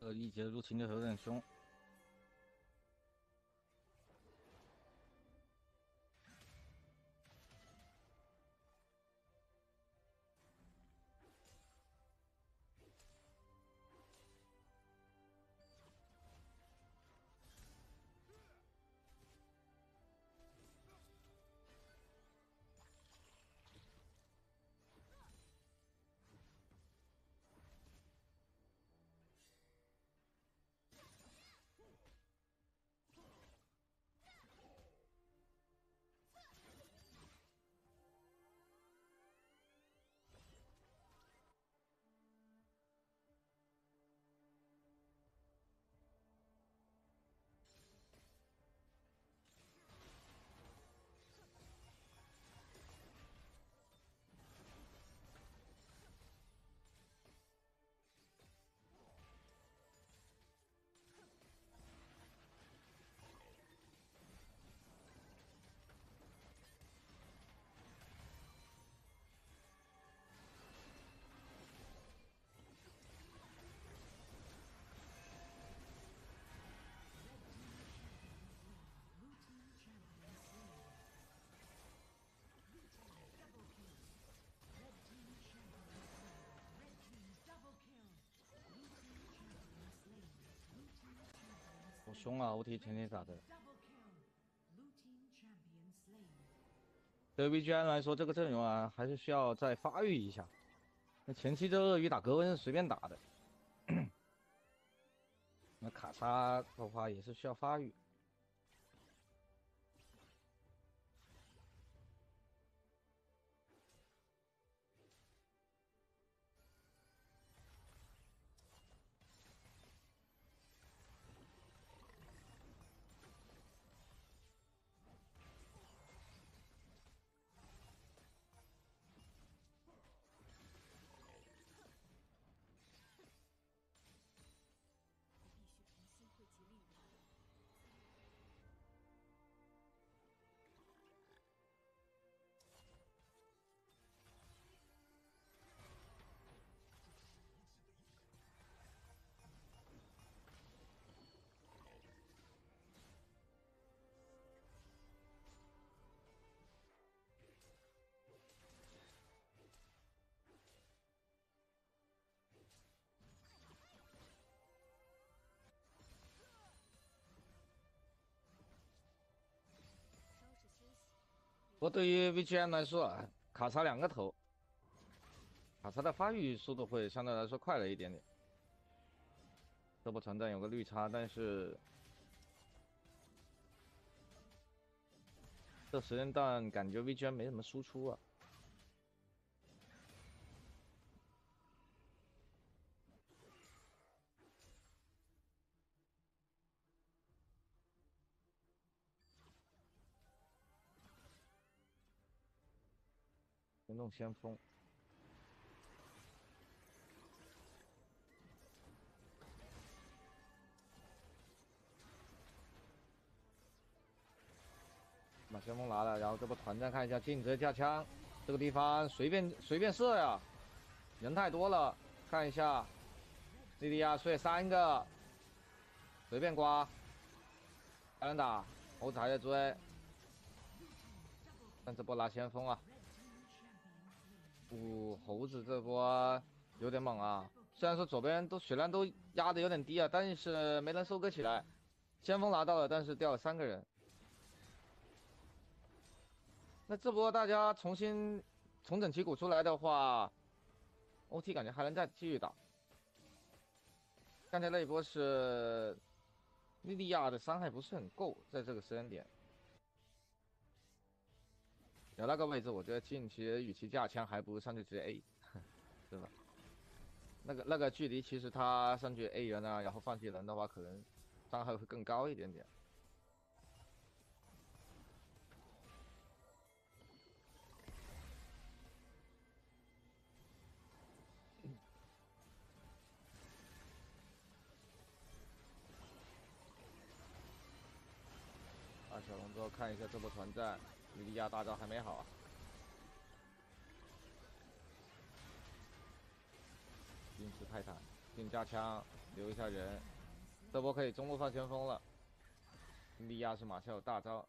一节入侵的有点凶。好凶啊！OT 天天打的。对于 BGM 来说，这个阵容啊，还是需要再发育一下。那前期这鳄鱼打格温是随便打的，那卡莎的话也是需要发育。不过对于 VGM 来说啊，卡莎两个头，卡莎的发育速度会相对来说快了一点点。这波团战有个绿叉，但是这时间段感觉 VGM 没什么输出啊。行动先锋，把先锋拿了，然后这波团战看一下，尽责架枪，这个地方随便射呀，人太多了，看一下，莉莉娅睡3个，随便刮，还能打，猴子还在追，但这波拿先锋啊，猴子这波有点猛啊，虽然说左边血量都压的有点低啊，但是没能收割起来，先锋拿到了，但是掉了3个人。那这波大家重新重整旗鼓出来的话，OT 感觉还能再继续打。刚才那一波是莉莉娅的伤害不是很够，在这个时间点，有那个位置，我觉得近期与其架枪，还不如上去直接 A，对吧？那个距离，其实他上去 A 人啊，然后放弃人的话，可能伤害会更高一点点。打小龙之后看一下这波团战，莉莉娅大招还没好啊，因此泰坦。 进架枪，留一下人。这波可以中路放前锋了。利亚是马上有大招。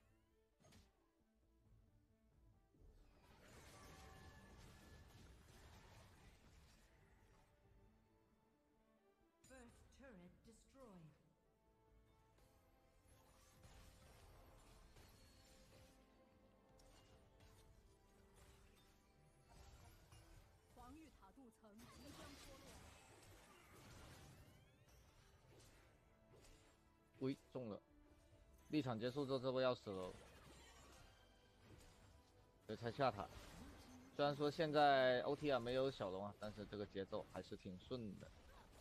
防御塔镀层即将脱落。 喂，中了！立场结束之后，这波要死了。对，才下塔。虽然说现在 OT 啊没有小龙啊，但是这个节奏还是挺顺的。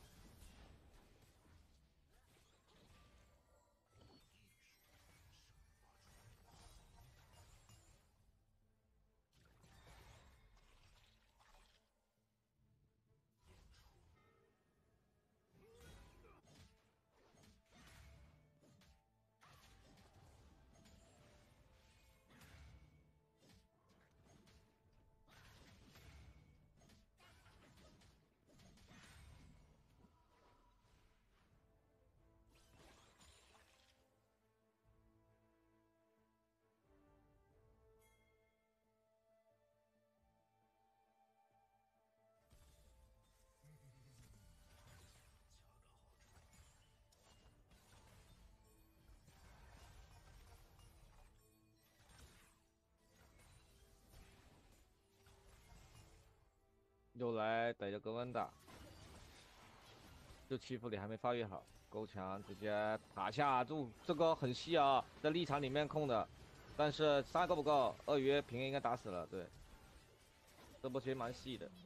又来逮着格温打，就欺负你还没发育好，够强，直接塔下住，这个很细啊，在立场里面控的，但是杀够不够？鳄鱼平 A 应该打死了，对，这波其实蛮细的。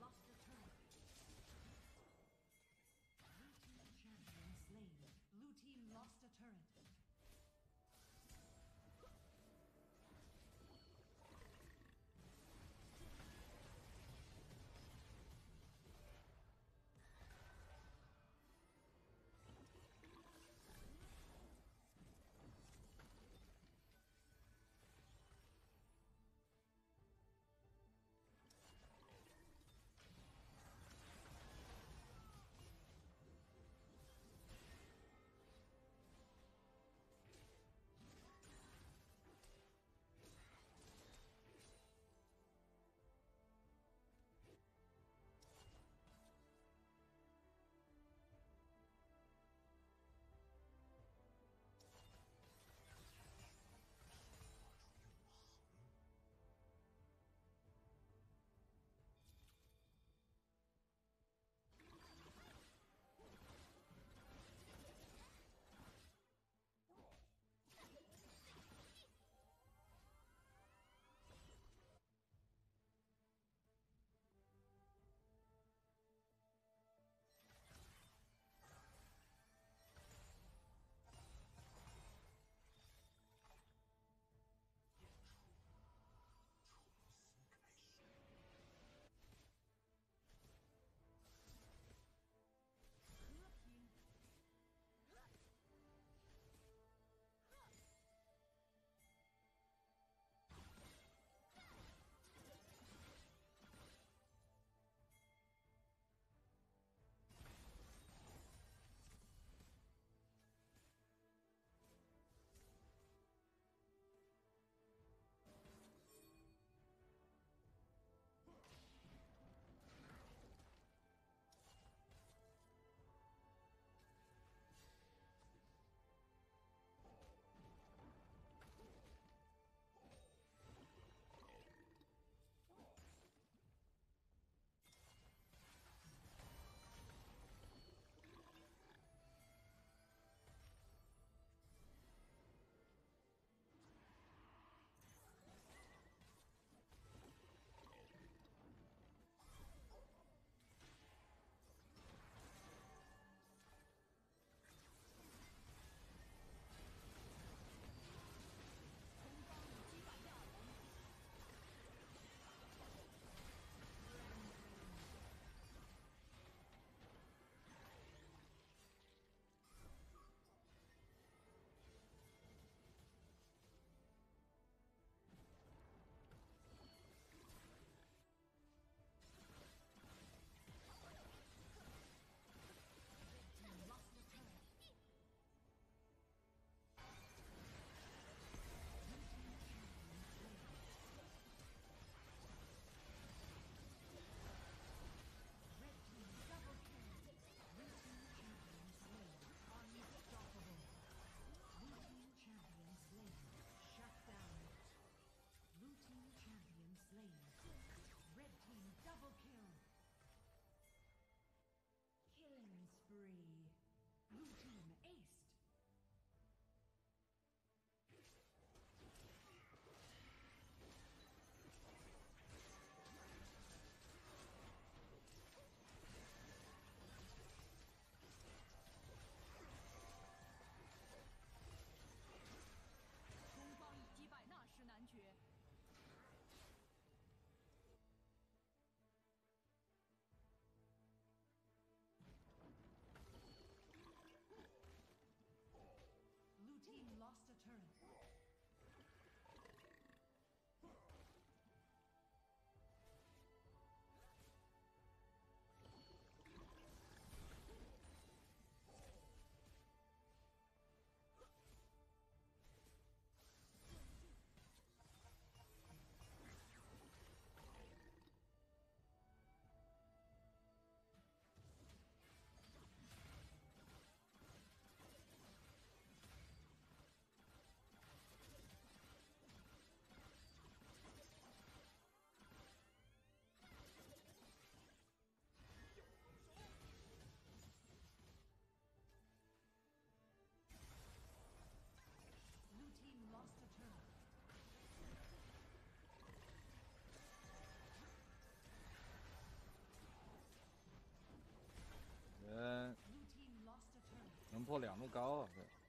能破2路高啊！对。